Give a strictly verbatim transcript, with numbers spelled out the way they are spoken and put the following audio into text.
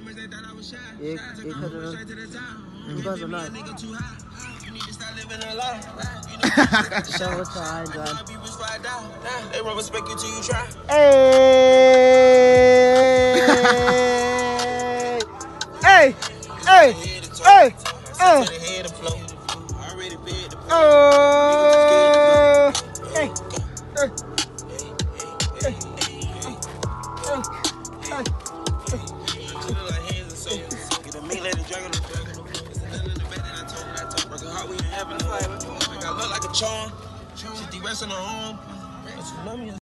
It, it could have. Because of that. So what's I done? They won't respect you till you try. Hey! Hey! Hey! Hey! Oh! Oh! Hey! Hey! I look like a charm. She de-resting her home.